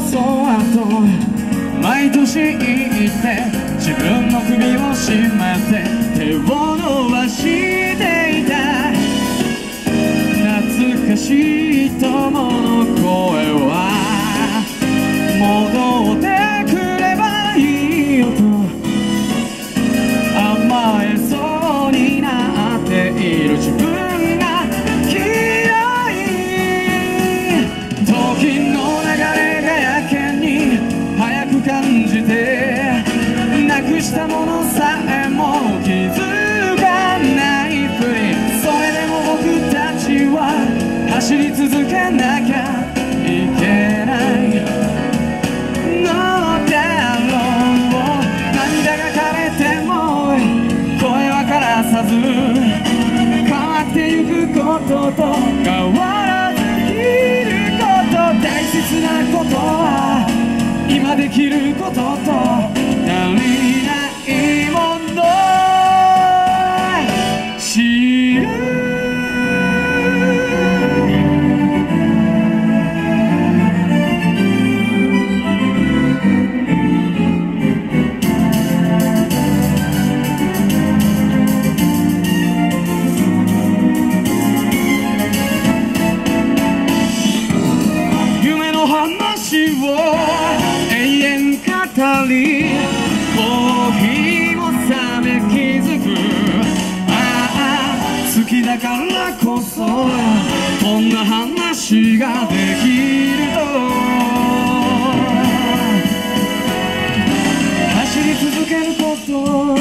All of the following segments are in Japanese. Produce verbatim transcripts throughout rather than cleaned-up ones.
そうと毎年言って自分の首を絞めて手を伸ばしていた。懐かしい友の声は戻ってくればいいよと甘えそうになっている自分が嫌い。時の流れがやけに早く感じてなくしたものさえも気づかないふり。それでも僕たちは走り続けなきゃいけないのだろう。涙が枯れても声は枯らさず変わってゆくことと変わらずいること。大切なことは今できることと足りないもの知る。夢の話を永遠語りコーヒーも冷め気づく。ああ好きだからこそこんな話ができると走り続けること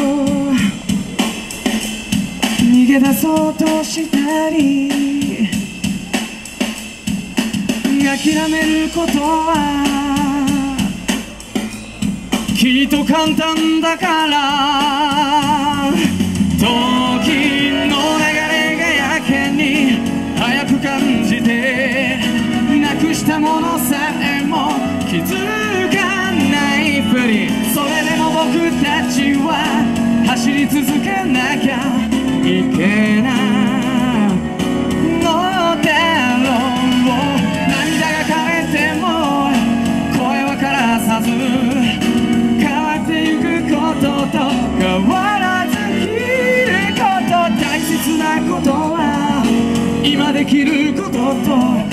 逃げ出そうとしたり諦めることはきっと簡単だから。時の流れがやけに早く感じてなくしたものさえも気づかないふり。それでも僕たちは走り続けなきゃいけないのだろう。涙が枯れても声は枯らさず変わってゆくことと変わらずいること。大切なことは今できることと